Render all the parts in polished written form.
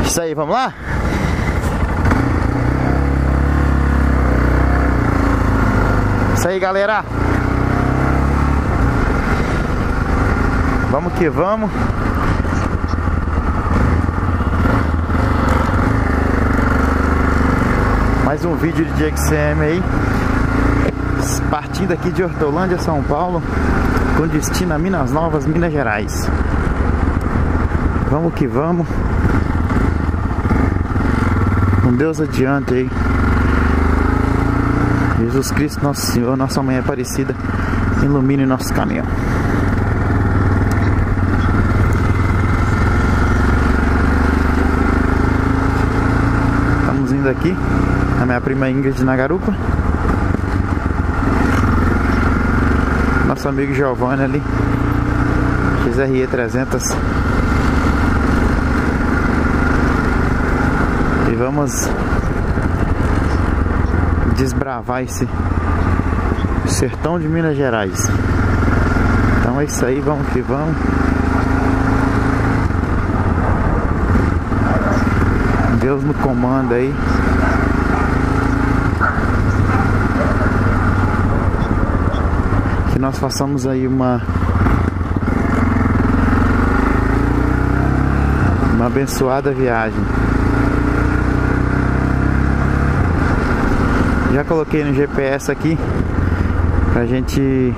Isso aí, vamos lá? Isso aí, galera. Vamos que vamos. Mais um vídeo de XCM aí. Partindo aqui de Hortolândia, São Paulo, com destino a Minas Novas, Minas Gerais. Vamos que vamos. Com Deus adiante aí. Jesus Cristo, nosso Senhor, nossa Mãe Aparecida, ilumine nosso caminho. Estamos indo aqui a minha prima Ingrid na garupa. Nosso amigo Giovanni ali, XRE 300. E vamos desbravar esse sertão de Minas Gerais. Então é isso aí, vamos que vamos. Deus no comando aí. Que nós façamos aí uma abençoada viagem. Já coloquei no GPS aqui pra gente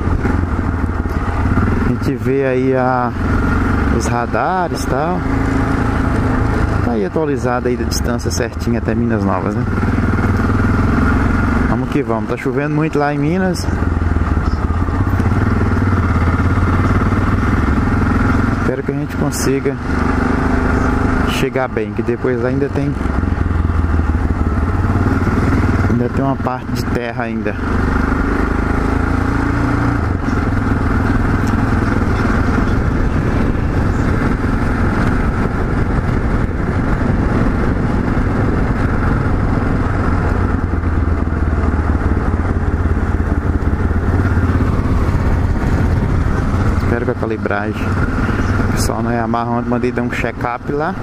ver aí os radares e tal. Tá aí atualizado aí da distância certinha até Minas Novas, né? Vamos que vamos. Tá chovendo muito lá em Minas. Espero que a gente consiga chegar bem, que depois ainda tem uma parte de terra ainda. Espero que a calibragem. O pessoal não é amarra, mandei dar um check-up lá.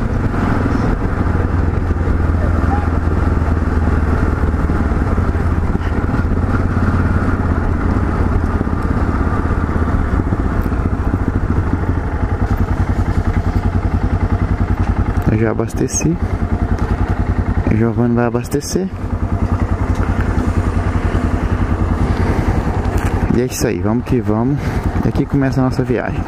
Eu já abasteci. O Giovanni vai abastecer. E é isso aí, vamos que vamos. E aqui começa a nossa viagem.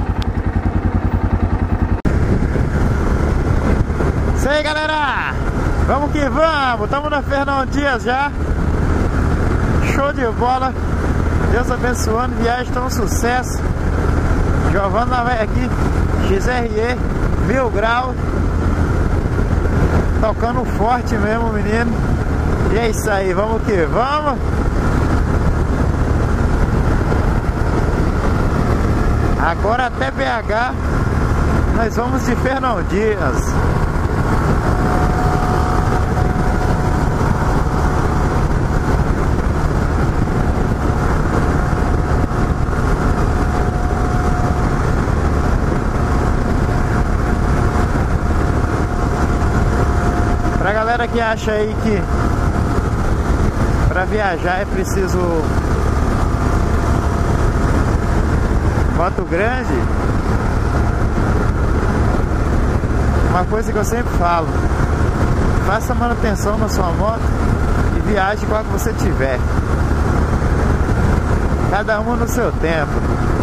Isso aí, galera! Vamos que vamos! Estamos na Fernão Dias já. Show de bola! Deus abençoando, viagem está um sucesso. Giovanni vai aqui, XRE 1000 graus. Tocando forte mesmo, menino. E é isso aí, vamos que vamos. Agora até BH nós vamos de Fernão Dias. Pra galera que acha aí que pra viajar é preciso moto grande, uma coisa que eu sempre falo: faça manutenção na sua moto e viaje com a que você tiver, cada um no seu tempo.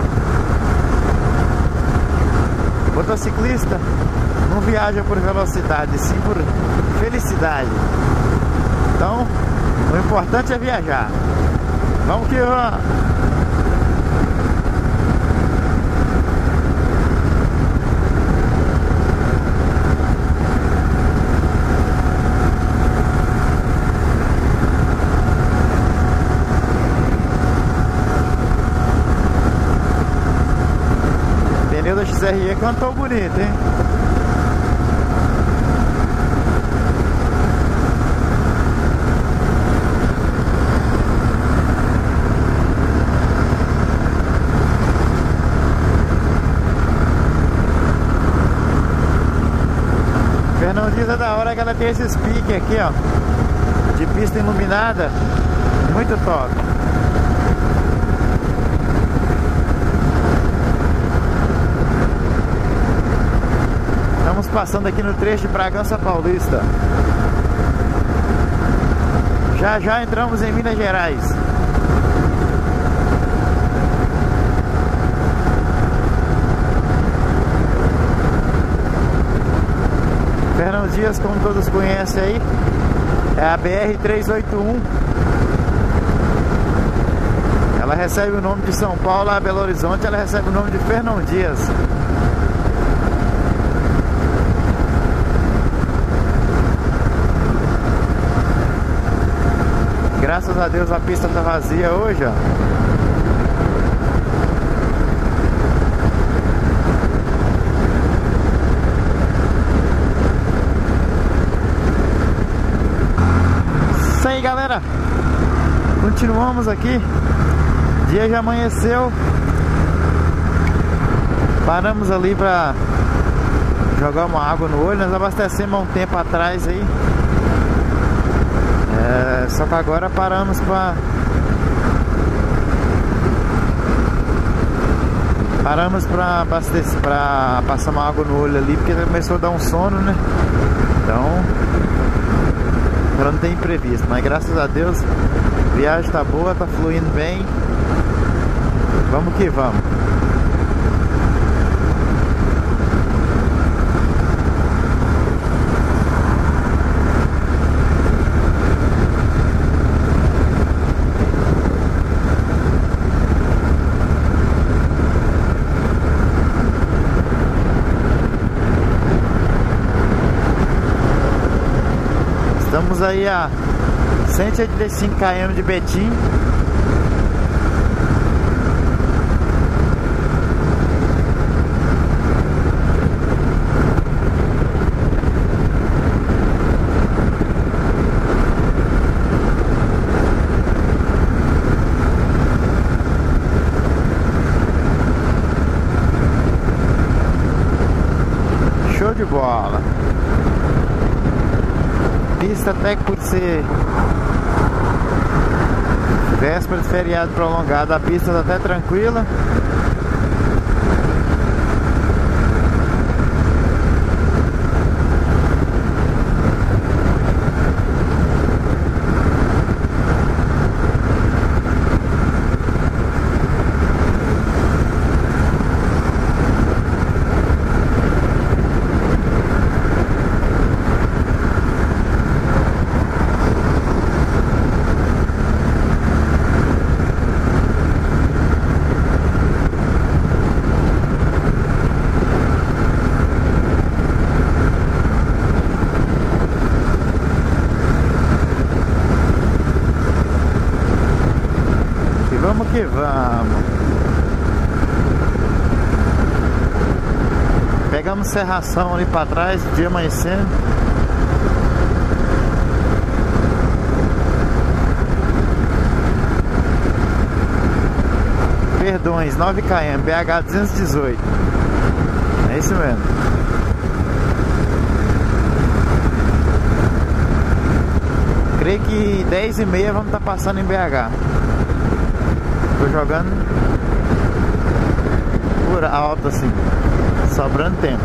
Motociclista não viaja por velocidade, sim por felicidade. Então o importante é viajar. Vamos que vamos. Pneu da XRE cantou bonito, hein? Fernão Dias é da hora que ela tem esses piques aqui, ó, de pista iluminada, muito top. Estamos passando aqui no trecho de Bragança Paulista. Já já entramos em Minas Gerais. Fernão Dias, como todos conhecem aí, é a BR-381. Ela recebe o nome de São Paulo a Belo Horizonte, ela recebe o nome de Fernão Dias. Graças a Deus a pista tá vazia hoje, ó. Isso aí, galera. Continuamos aqui. O dia já amanheceu. Paramos ali pra jogar uma água no olho. Nós abastecemos há um tempo atrás aí. Só que agora paramos pra abastecer, pra passar uma água no olho ali, porque começou a dar um sono, né? Então, agora não tem imprevisto, mas graças a Deus a viagem tá boa, tá fluindo bem. Vamos que vamos. Estamos aí a 185 km de Betim. Show de bola. Pista até que por ser véspera de feriado prolongado, a pista está até tranquila. Vamos que vamos. Pegamos serração ali para trás, dia amanhecendo. Perdões, 9 km, BH 218. É isso mesmo. Creio que 10h30 vamos estar passando em BH. Tô jogando por alto assim, sobrando tempo.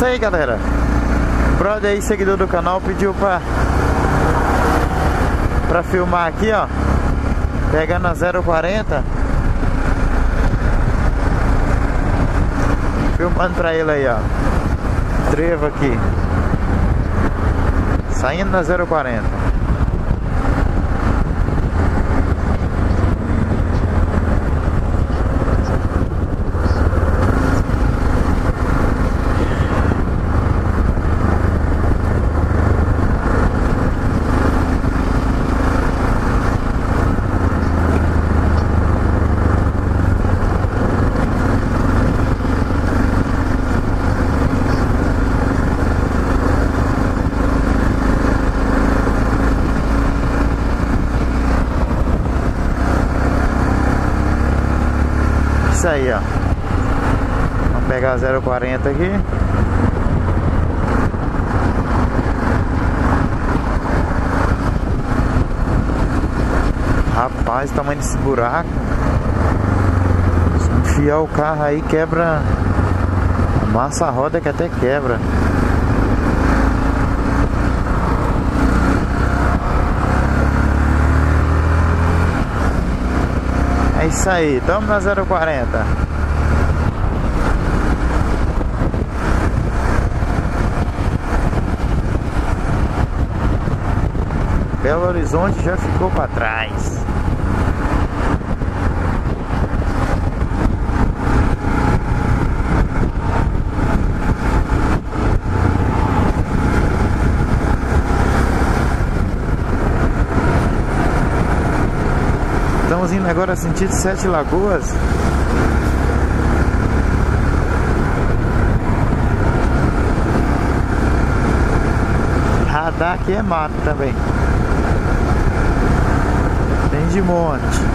isso aí, galera. Brother aí, seguidor do canal, pediu pra filmar aqui, ó, pegando a 040, filmando pra ele aí, ó, trevo aqui, saindo na 040. Isso aí, ó. Vamos pegar a 040 aqui. Rapaz, o tamanho desse buraco. Se enfiar o carro aí, quebra. Amassa a roda que até quebra. É isso aí, estamos na 040. Belo Horizonte já ficou para trás. Estamos indo agora sentido Sete Lagoas. Radar aqui é mato também. Tem de monte.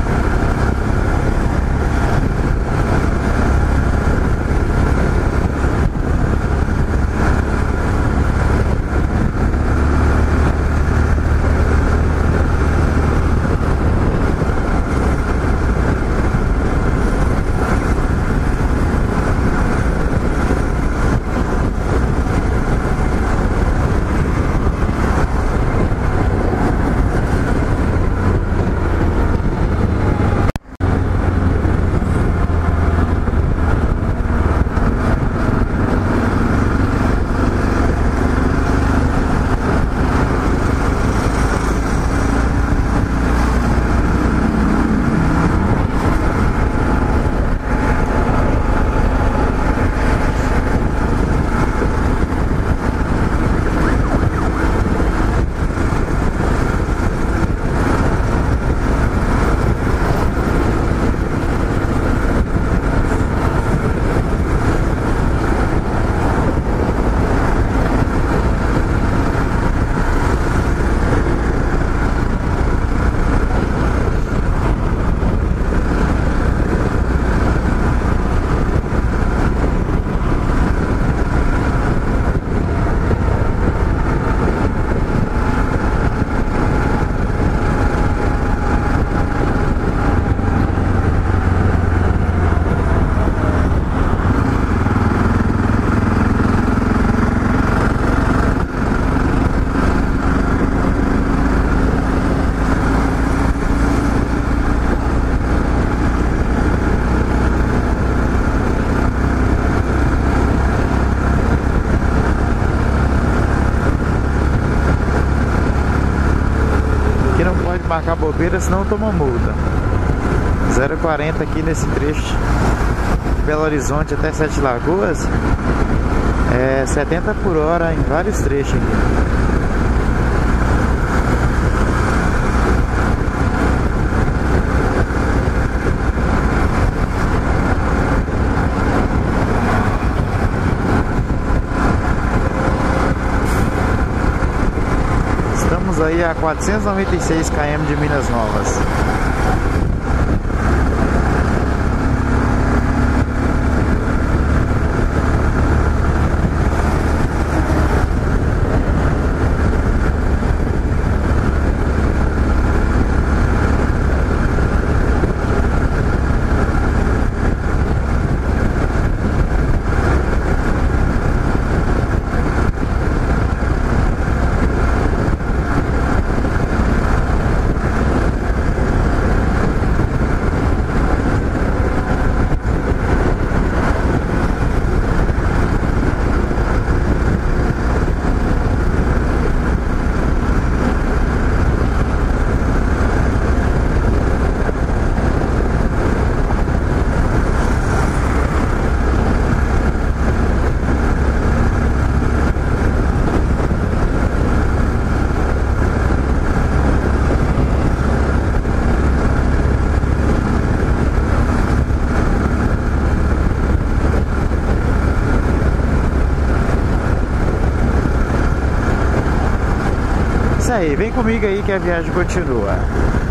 Marcar bobeira, senão toma multa. 040 aqui nesse trecho Belo Horizonte até Sete Lagoas é 70 por hora em vários trechos aqui. Aí a 496 km de Minas Novas. aí, vem comigo aí que a viagem continua.